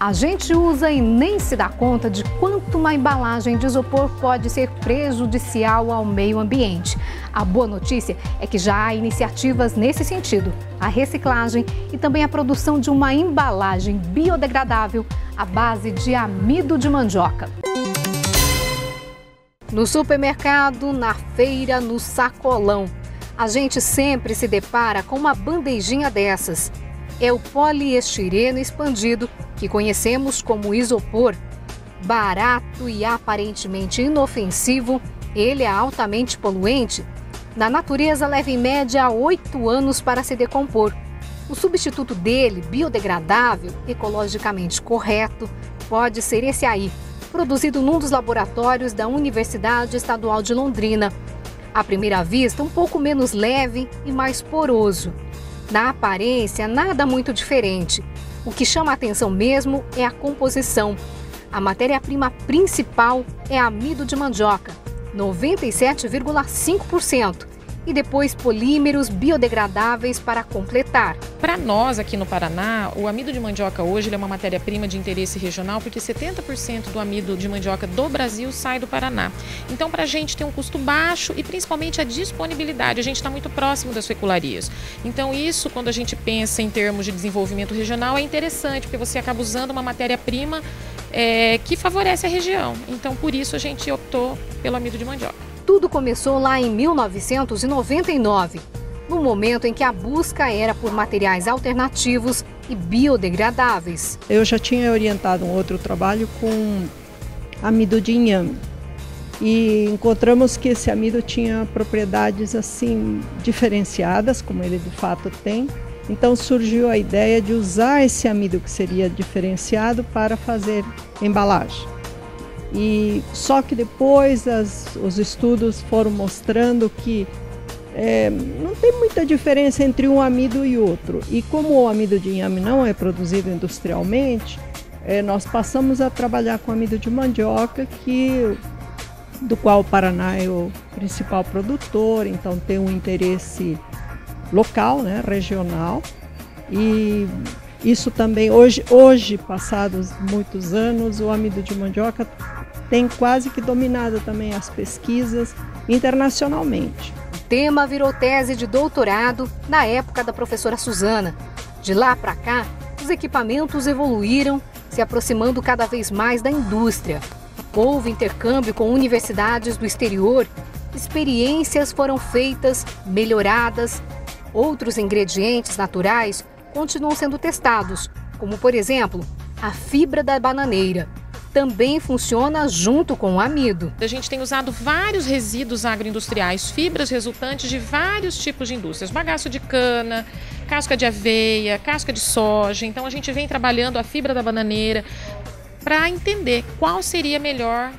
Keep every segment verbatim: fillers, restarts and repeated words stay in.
A gente usa e nem se dá conta de quanto uma embalagem de isopor pode ser prejudicial ao meio ambiente. A boa notícia é que já há iniciativas nesse sentido. A reciclagem e também a produção de uma embalagem biodegradável à base de amido de mandioca. No supermercado, na feira, no sacolão, a gente sempre se depara com uma bandejinha dessas. É o poliestireno expandido, que conhecemos como isopor. Barato e aparentemente inofensivo, ele é altamente poluente. Na natureza, leva em média oito anos para se decompor. O substituto dele, biodegradável, ecologicamente correto, pode ser esse aí, produzido num dos laboratórios da Universidade Estadual de Londrina. À primeira vista, um pouco menos leve e mais poroso. Na aparência, nada muito diferente. O que chama a atenção mesmo é a composição. A matéria-prima principal é amido de mandioca, noventa e sete vírgula cinco por cento. E depois polímeros biodegradáveis para completar. Para nós aqui no Paraná, o amido de mandioca hoje ele é uma matéria-prima de interesse regional porque setenta por cento do amido de mandioca do Brasil sai do Paraná. Então, para a gente tem um custo baixo e principalmente a disponibilidade. A gente está muito próximo das fecularias. Então, isso, quando a gente pensa em termos de desenvolvimento regional, é interessante porque você acaba usando uma matéria-prima é, que favorece a região. Então, por isso a gente optou pelo amido de mandioca. Tudo começou lá em mil novecentos e noventa e nove, no momento em que a busca era por materiais alternativos e biodegradáveis. Eu já tinha orientado um outro trabalho com amido de inhame e encontramos que esse amido tinha propriedades assim diferenciadas, como ele de fato tem. Então surgiu a ideia de usar esse amido que seria diferenciado para fazer embalagem. E só que depois as, os estudos foram mostrando que é, não tem muita diferença entre um amido e outro. E como o amido de inhame não é produzido industrialmente, é, nós passamos a trabalhar com amido de mandioca, que, do qual o Paraná é o principal produtor, então tem um interesse local, né, regional. E isso também, hoje, hoje, passados muitos anos, o amido de mandioca tem quase que dominado também as pesquisas internacionalmente. O tema virou tese de doutorado na época da professora Suzana. De lá para cá, os equipamentos evoluíram, se aproximando cada vez mais da indústria. Houve intercâmbio com universidades do exterior, experiências foram feitas, melhoradas. Outros ingredientes naturais continuam sendo testados, como, por exemplo, a fibra da bananeira. Também funciona junto com o amido. A gente tem usado vários resíduos agroindustriais, fibras resultantes de vários tipos de indústrias, bagaço de cana, casca de aveia, casca de soja. Então a gente vem trabalhando a fibra da bananeira para entender qual seria melhor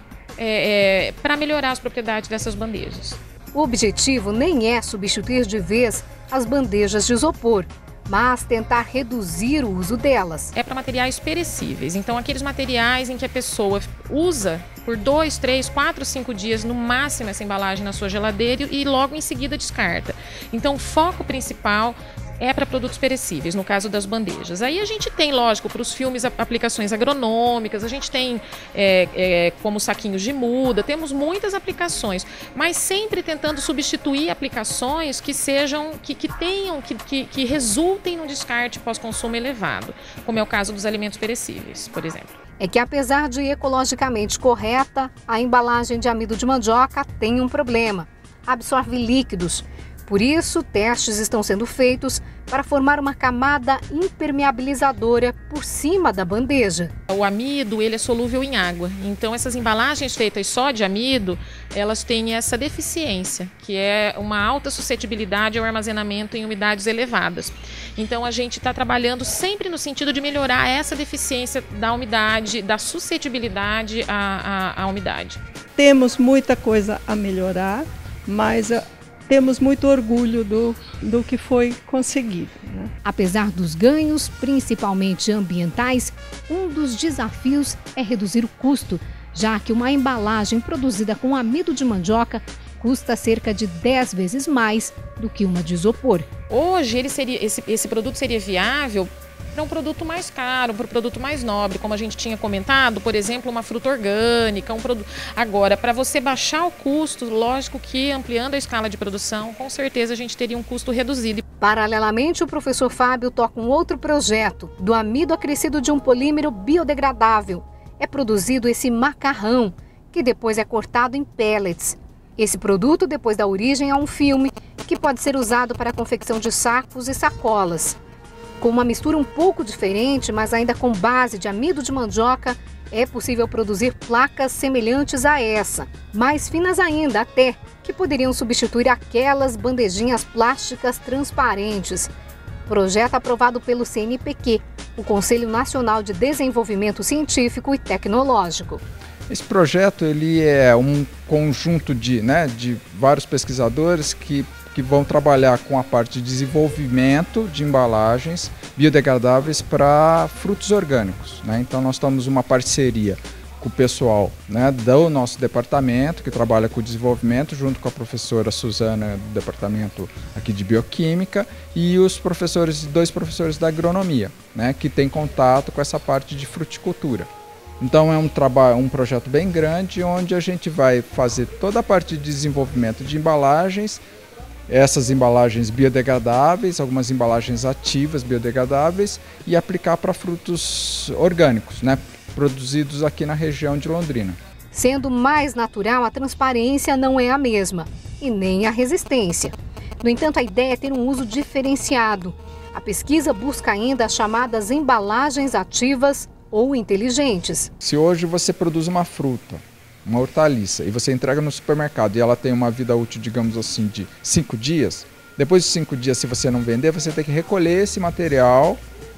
é, é, para melhorar as propriedades dessas bandejas. O objetivo nem é substituir de vez as bandejas de isopor, mas tentar reduzir o uso delas. É para materiais perecíveis, então aqueles materiais em que a pessoa usa por dois, três, quatro, cinco dias no máximo essa embalagem na sua geladeira e logo em seguida descarta. Então o foco principal é para produtos perecíveis, no caso das bandejas. Aí a gente tem, lógico, para os filmes aplicações agronômicas, a gente tem é, é, como saquinhos de muda, temos muitas aplicações, mas sempre tentando substituir aplicações que sejam, que, que tenham, que, que, que resultem num descarte pós-consumo elevado, como é o caso dos alimentos perecíveis, por exemplo. É que apesar de ecologicamente correta, a embalagem de amido de mandioca tem um problema: absorve líquidos. Por isso, testes estão sendo feitos para formar uma camada impermeabilizadora por cima da bandeja. O amido ele é solúvel em água, então essas embalagens feitas só de amido, elas têm essa deficiência, que é uma alta suscetibilidade ao armazenamento em umidades elevadas. Então a gente está trabalhando sempre no sentido de melhorar essa deficiência da umidade, da suscetibilidade à, à, à umidade. Temos muita coisa a melhorar, mas temos muito orgulho do, do que foi conseguido, né? Apesar dos ganhos, principalmente ambientais, um dos desafios é reduzir o custo, já que uma embalagem produzida com amido de mandioca custa cerca de dez vezes mais do que uma de isopor. Hoje ele seria, esse, esse produto seria viável para um produto mais caro, para um produto mais nobre, como a gente tinha comentado, por exemplo, uma fruta orgânica, um produto. Agora, para você baixar o custo, lógico que ampliando a escala de produção, com certeza a gente teria um custo reduzido. Paralelamente, o professor Fábio toca um outro projeto do amido acrescido de um polímero biodegradável. É produzido esse macarrão, que depois é cortado em pellets. Esse produto depois dá origem a um filme que pode ser usado para a confecção de sacos e sacolas. Com uma mistura um pouco diferente, mas ainda com base de amido de mandioca, é possível produzir placas semelhantes a essa, mais finas ainda até, que poderiam substituir aquelas bandejinhas plásticas transparentes. Projeto aprovado pelo C N P Q, o Conselho Nacional de Desenvolvimento Científico e Tecnológico. Esse projeto ele é um conjunto de, né, de vários pesquisadores que, que vão trabalhar com a parte de desenvolvimento de embalagens biodegradáveis para frutos orgânicos, né? Então nós estamos uma parceria com o pessoal, né, do nosso departamento, que trabalha com o desenvolvimento, junto com a professora Suzana, do departamento aqui de Bioquímica, e os professores, dois professores da agronomia, né, que tem contato com essa parte de fruticultura. Então é um trabalho, um projeto bem grande, onde a gente vai fazer toda a parte de desenvolvimento de embalagens, essas embalagens biodegradáveis, algumas embalagens ativas biodegradáveis, e aplicar para frutos orgânicos, né, produzidos aqui na região de Londrina. Sendo mais natural, a transparência não é a mesma, e nem a resistência. No entanto, a ideia é ter um uso diferenciado. A pesquisa busca ainda as chamadas embalagens ativas ou inteligentes. Se hoje você produz uma fruta, uma hortaliça, e você entrega no supermercado e ela tem uma vida útil, digamos assim, de cinco dias, depois de cinco dias, se você não vender, você tem que recolher esse material,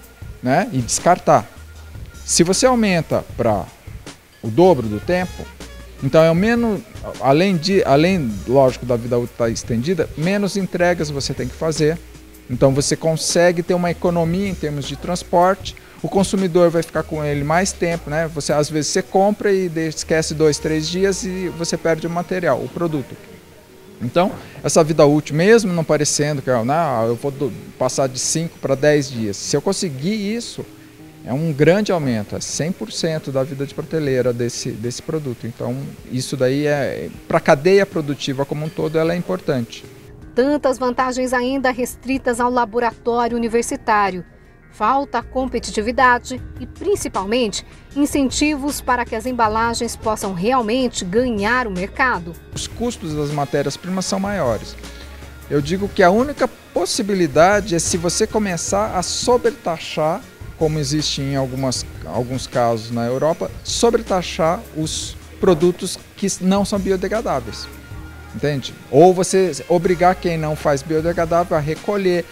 né, e descartar. Se você aumenta para o dobro do tempo, então é o menos, além de, além, lógico, da vida útil estar estendida, menos entregas você tem que fazer. Então você consegue ter uma economia em termos de transporte. O consumidor vai ficar com ele mais tempo, né? Você às vezes você compra e esquece dois, três dias e você perde o material, o produto. Então, essa vida útil, mesmo não parecendo que não, eu vou passar de cinco para dez dias, se eu conseguir isso, é um grande aumento, é cem por cento da vida de prateleira desse, desse produto. Então, isso daí é, para a cadeia produtiva como um todo, ela é importante. Tantas vantagens ainda restritas ao laboratório universitário. Falta competitividade e, principalmente, incentivos para que as embalagens possam realmente ganhar o mercado. Os custos das matérias-primas são maiores. Eu digo que a única possibilidade é se você começar a sobretaxar, como existe em algumas, alguns casos na Europa, sobretaxar os produtos que não são biodegradáveis. Entende? Ou você obrigar quem não faz biodegradável a recolher.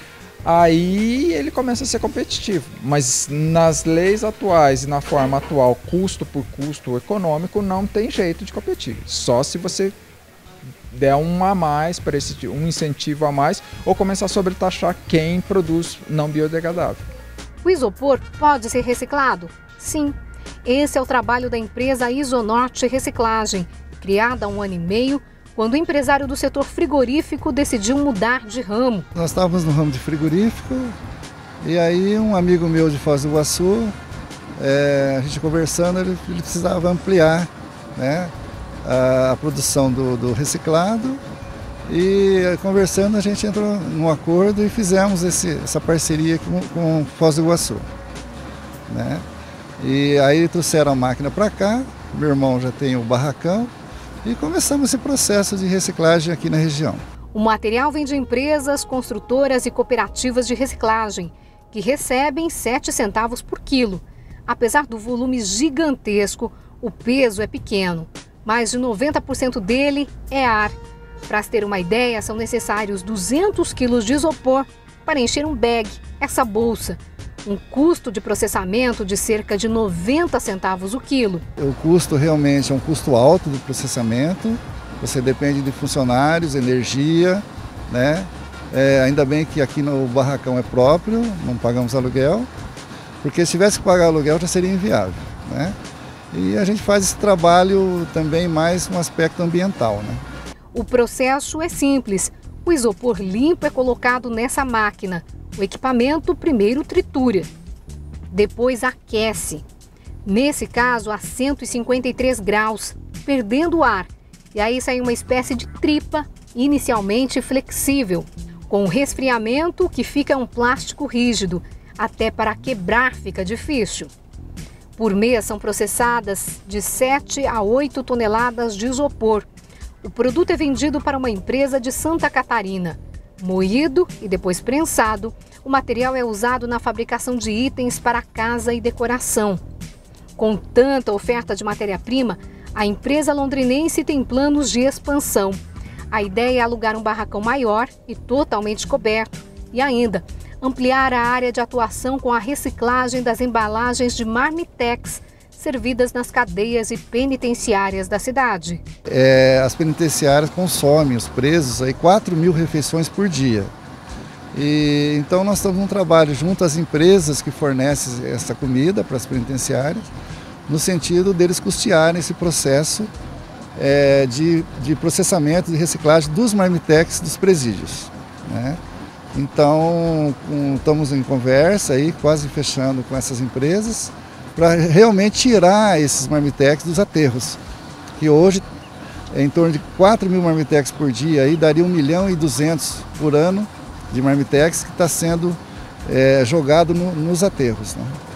Aí ele começa a ser competitivo, mas nas leis atuais e na forma atual, custo por custo econômico, não tem jeito de competir. Só se você der um a mais, para esse, um incentivo a mais, ou começar a sobretaxar quem produz não biodegradável. O isopor pode ser reciclado? Sim. Esse é o trabalho da empresa Isonorte Reciclagem, criada há um ano e meio, quando o empresário do setor frigorífico decidiu mudar de ramo. Nós estávamos no ramo de frigorífico e aí um amigo meu de Foz do Iguaçu, é, a gente conversando, ele, ele precisava ampliar, né, a, a produção do, do reciclado, e conversando a gente entrou num acordo e fizemos esse, essa parceria com, com Foz do Iguaçu, né? E aí trouxeram a máquina para cá, meu irmão já tem o barracão, e começamos esse processo de reciclagem aqui na região. O material vem de empresas, construtoras e cooperativas de reciclagem, que recebem sete centavos por quilo. Apesar do volume gigantesco, o peso é pequeno. Mais de noventa por cento dele é ar. Para se ter uma ideia, são necessários duzentos quilos de isopor para encher um bag, essa bolsa. Um custo de processamento de cerca de noventa centavos o quilo. O custo realmente é um custo alto do processamento. Você depende de funcionários, energia, né? É, ainda bem que aqui no barracão é próprio, não pagamos aluguel, porque se tivesse que pagar aluguel já seria inviável, né? E a gente faz esse trabalho também mais no aspecto ambiental, né? O processo é simples. O isopor limpo é colocado nessa máquina. O equipamento primeiro tritura. depois aquece. Nesse caso, a cento e cinquenta e três graus, perdendo o ar. E aí sai uma espécie de tripa, inicialmente flexível, com resfriamento que fica um plástico rígido. Até para quebrar fica difícil. Por mês são processadas de sete a oito toneladas de isopor. O produto é vendido para uma empresa de Santa Catarina. Moído e depois prensado, o material é usado na fabricação de itens para casa e decoração. Com tanta oferta de matéria-prima, a empresa londrinense tem planos de expansão. A ideia é alugar um barracão maior e totalmente coberto e ainda ampliar a área de atuação com a reciclagem das embalagens de marmitex servidas nas cadeias e penitenciárias da cidade. É, as penitenciárias consomem, os presos, aí quatro mil refeições por dia. E, então nós estamos num trabalho junto às empresas que fornecem essa comida para as penitenciárias, no sentido deles custearem esse processo é, de, de processamento e reciclagem dos marmitex dos presídios, né? Então, um, estamos em conversa aí, quase fechando com essas empresas, para realmente tirar esses marmitex dos aterros, que hoje é em torno de quatro mil marmitex por dia, aí daria um milhão e duzentos por ano de marmitex que está sendo é, jogado no, nos aterros, né?